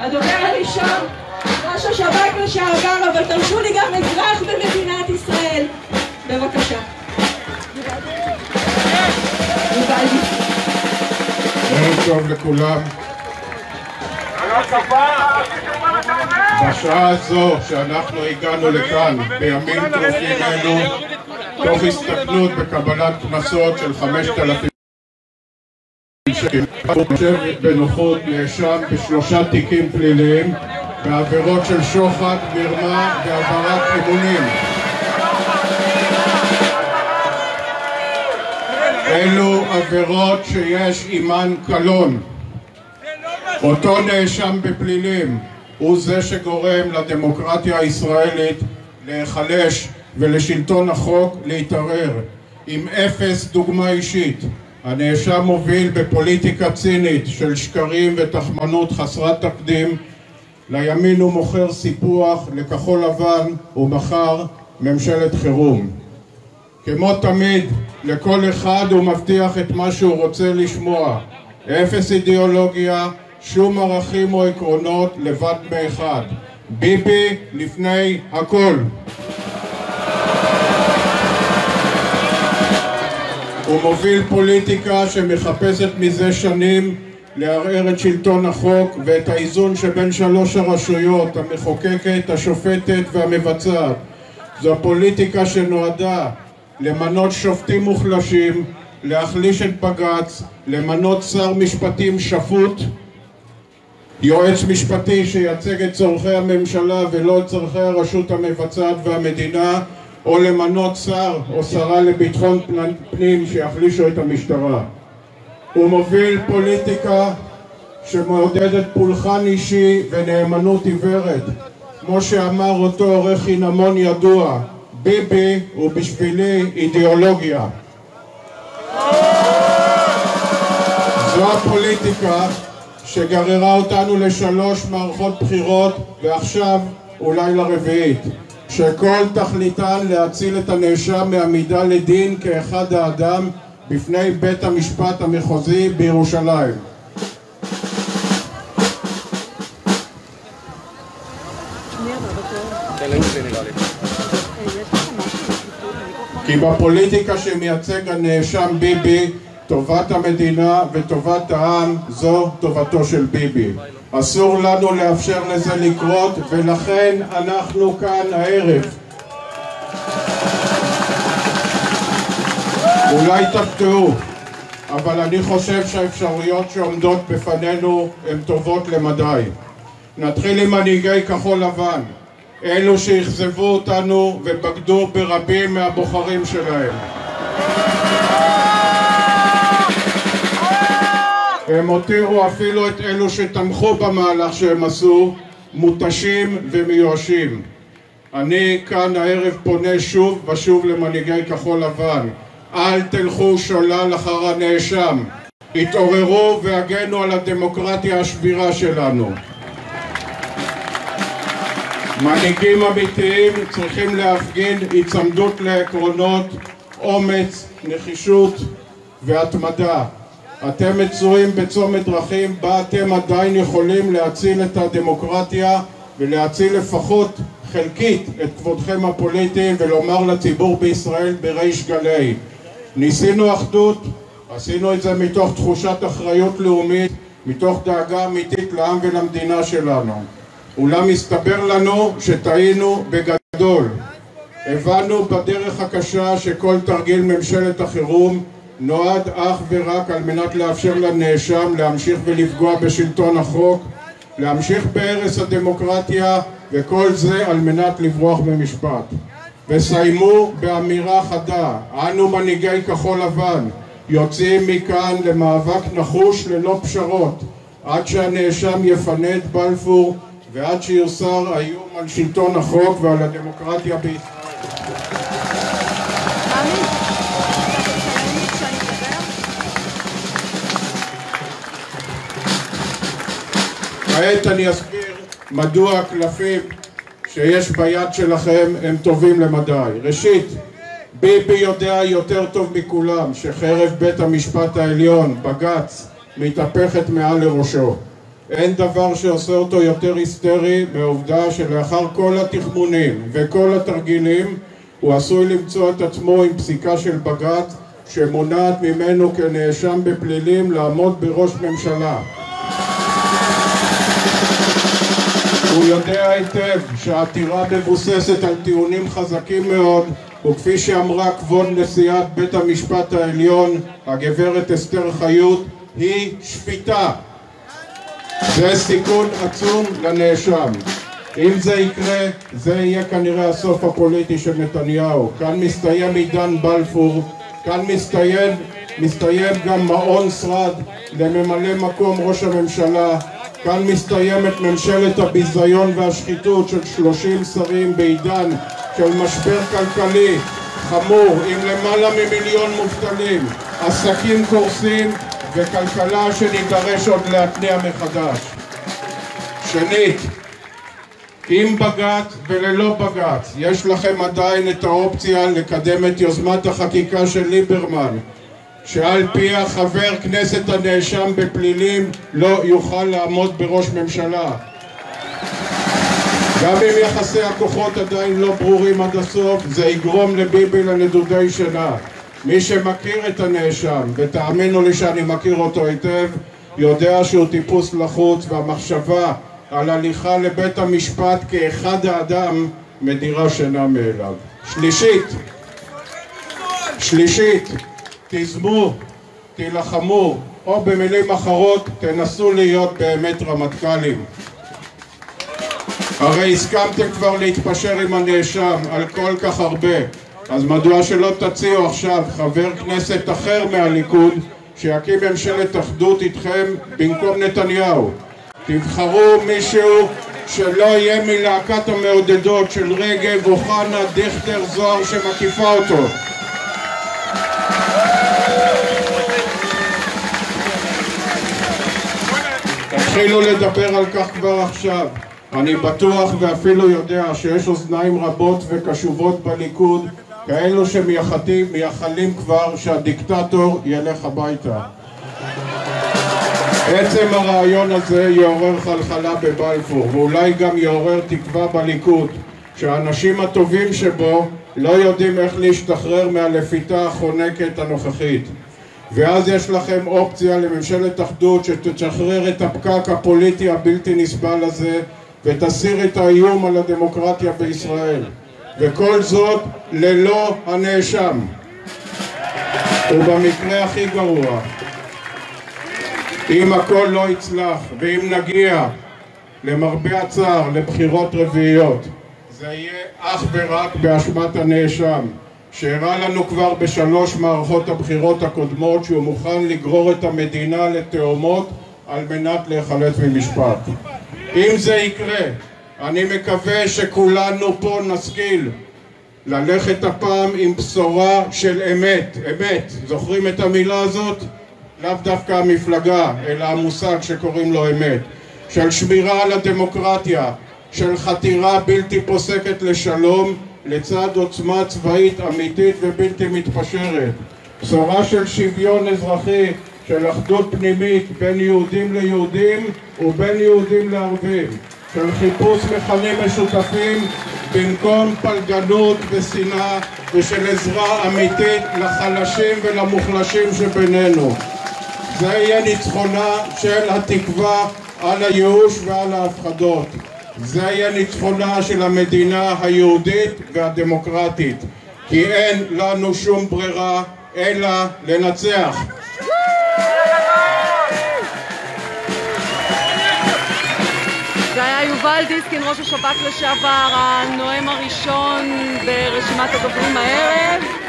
הדובר הראשון, ראש השב"כ לשעבר, אבל תרשו לי גם אזרח במדינת ישראל. בבקשה. ערב טוב לכולם. בשעה הזו שאנחנו הגענו לכאן, בימים טרופים אלו, תוך הסתכלות בקבלת קנסות של 5,000 שקל, יושב בנוחות נאשם בשלושה תיקים פליליים בעבירות של שוחד, מרמה והעברת אמונים. אלו עבירות שיש עימן קלון. אותו נאשם בפלילים הוא זה שגורם לדמוקרטיה הישראלית להיחלש ולשלטון החוק להתערער. עם אפס דוגמה אישית, הנאשם מוביל בפוליטיקה צינית של שקרים ותחמנות חסרת תקדים. לימין הוא מוכר סיפוח, לכחול לבן הוא מכר ממשלת חירום. כמו תמיד, לכל אחד הוא מבטיח את מה שהוא רוצה לשמוע. אפס אידיאולוגיה, שום ערכים או עקרונות, לבד מאחד. ביבי לפני הכל. הוא מוביל פוליטיקה שמחפשת מזה שנים לערער את שלטון החוק ואת האיזון שבין שלוש הרשויות, המחוקקת, השופטת והמבצעת. זו פוליטיקה שנועדה למנות שופטים מוחלשים, להחליש את בג"ץ, למנות שר משפטים שפוט, יועץ משפטי שייצג את צורכי הממשלה ולא את צורכי הרשות המבצעת והמדינה, או למנות שר או שרה לביטחון פנים שיחלישו את המשטרה. הוא מוביל פוליטיקה שמעודדת פולחן אישי ונאמנות עיוורת. כמו שאמר אותו עורך חינמון ידוע, ביבי הוא בשבילי אידיאולוגיה. זו הפוליטיקה שגררה אותנו לשלוש מערכות בחירות ועכשיו אולי לרביעית, שכל תכליתן להציל את הנאשם מעמידה לדין כאחד האדם בפני בית המשפט המחוזי בירושלים. כי בפוליטיקה שמייצג הנאשם ביבי, טובת המדינה וטובת העם זו טובתו של ביבי. אסור לנו לאפשר לזה לקרות, ולכן אנחנו כאן הערב. אולי תפתעו, אבל אני חושב שהאפשרויות שעומדות בפנינו הן טובות למדי. נתחיל עם מנהיגי כחול לבן, אלו שאכזבו אותנו ובגדו ברבים מהבוחרים שלהם. הם הותירו אפילו את אלו שתמכו במהלך שהם עשו מותשים ומיואשים. אני כאן הערב פונה שוב ושוב למנהיגי כחול לבן, אל תלכו שולל אחר הנאשם, התעוררו והגנו על הדמוקרטיה השבירה שלנו. מנהיגים אמיתיים צריכים להפגין הצמדות לעקרונות, אומץ, נחישות והתמדה. אתם מצויים בצומת דרכים בה אתם עדיין יכולים להציל את הדמוקרטיה ולהציל לפחות חלקית את כבודכם הפוליטיים ולומר לציבור בישראל בריש גלי. ניסינו אחדות, עשינו את זה מתוך תחושת אחריות לאומית, מתוך דאגה אמיתית לעם ולמדינה שלנו. אולם הסתבר לנו שטעינו בגדול. הבנו בדרך הקשה שכל תרגיל ממשלת החירום נועד אך ורק על מנת לאפשר לנאשם להמשיך ולפגוע בשלטון החוק, להמשיך בהרס הדמוקרטיה, וכל זה על מנת לברוח במשפט. וסיימו באמירה חדה, אנו מנהיגי כחול לבן יוצאים מכאן למאבק נחוש ללא פשרות, עד שהנאשם יפנה את בלפור ועד שיוסר האיום על שלטון החוק ועל הדמוקרטיה בישראל. כעת אני אסביר מדוע הקלפים שיש ביד שלכם הם טובים למדי. ראשית, ביבי יודע יותר טוב מכולם שחרב בית המשפט העליון, בג"ץ, מתהפכת מעל לראשו. אין דבר שעושה אותו יותר היסטרי מהעובדה שלאחר כל התחמונים וכל התרגילים הוא עשוי למצוא את עצמו עם פסיקה של בג"ץ שמונעת ממנו כנאשם בפלילים לעמוד בראש ממשלה. הוא יודע היטב שהעתירה מבוססת על טיעונים חזקים מאוד, וכפי שאמרה כבוד נשיאת בית המשפט העליון, הגברת אסתר חיות, היא שפיטה. זה סיכון עצום לנאשם. אם זה יקרה, זה יהיה כנראה הסוף הפוליטי של נתניהו. כאן מסתיים עידן בלפור, כאן מסתיים גם מעון שרד לממלא מקום ראש הממשלה, כאן מסתיימת ממשלת הביזיון והשחיתות של 30 שרים בעידן של משבר כלכלי חמור עם למעלה ממיליון מובטלים, עסקים קורסים וכלכלה שנידרש עוד להתניע מחדש. שנית, עם בג"ץ וללא בג"ץ יש לכם עדיין את האופציה לקדם את יוזמת החקיקה של ליברמן, שעל פיה חבר כנסת הנאשם בפלילים לא יוכל לעמוד בראש ממשלה. גם אם יחסי הכוחות עדיין לא ברורים עד הסוף, זה יגרום לביבי לנדודי שינה. מי שמכיר את הנאשם, ותאמינו לי שאני מכיר אותו היטב, יודע שהוא טיפוס לחוץ, והמחשבה על הליכה לבית המשפט כאחד האדם מדירה שינה מאליו. שלישית, תיזמו, תילחמו, או במילים אחרות, תנסו להיות באמת רמטכ"לים. הרי הסכמתם כבר להתפשר עם הנאשם על כל כך הרבה, אז מדוע שלא תציעו עכשיו חבר כנסת אחר מהליכוד שיקים ממשלת אחדות איתכם במקום נתניהו? תבחרו מישהו שלא יהיה מלהקת המעודדות של רגב, אוחנה, דיכטר, זוהר שמקיפה אותו. תתחילו לדבר על כך כבר עכשיו. אני בטוח ואפילו יודע שיש אוזניים רבות וקשובות בליכוד, כאלו שמייחלים כבר שהדיקטטור ילך הביתה. עצם הרעיון הזה יעורר חלחלה בבלפור, ואולי גם יעורר תקווה בליכוד, שהאנשים הטובים שבו לא יודעים איך להשתחרר מהלפיתה החונקת הנוכחית. ואז יש לכם אופציה לממשלת אחדות שתשחרר את הפקק הפוליטי הבלתי נסבל הזה ותסיר את האיום על הדמוקרטיה בישראל. וכל זאת ללא הנאשם. ובמקרה הכי גרוע, אם הכל לא יצלח ואם נגיע למרבה הצער לבחירות רביעיות, זה יהיה אך ורק באשמת הנאשם, שהראה לנו כבר בשלוש מערכות הבחירות הקודמות שהוא מוכן לגרור את המדינה לתאומות על מנת להיחלץ ממשפט. אם זה יקרה, אני מקווה שכולנו פה נשכיל ללכת הפעם עם בשורה של אמת. אמת, זוכרים את המילה הזאת? לאו דווקא המפלגה, אלא המושג שקוראים לו אמת. של שמירה על הדמוקרטיה, של חתירה בלתי פוסקת לשלום לצד עוצמה צבאית אמיתית ובלתי מתפשרת. בשורה של שוויון אזרחי, של אחדות פנימית בין יהודים ליהודים ובין יהודים לערבים, של חיפוש מכנים משותפים במקום פלגנות ושנאה, ושל עזרה אמיתית לחלשים ולמוחלשים שבינינו. זה יהיה ניצחונה של התקווה על הייאוש ועל ההפחדות. זה יהיה ניצחונה של המדינה היהודית והדמוקרטית, כי אין לנו שום ברירה אלא לנצח. זה היה יובל דיסקין, ראש השב"כ לשעבר, הנואם הראשון ברשימת הדוברים הערב.